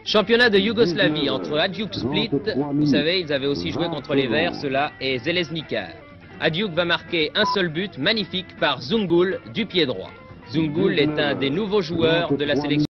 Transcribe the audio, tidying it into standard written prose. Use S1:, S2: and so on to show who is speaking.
S1: Championnat de Yougoslavie entre Hajduk Split, vous savez, ils avaient aussi joué contre les Verts, cela, et Željezničar. Hajduk va marquer un seul but magnifique par Zungul du pied droit. Zungul est un des nouveaux joueurs de la sélection.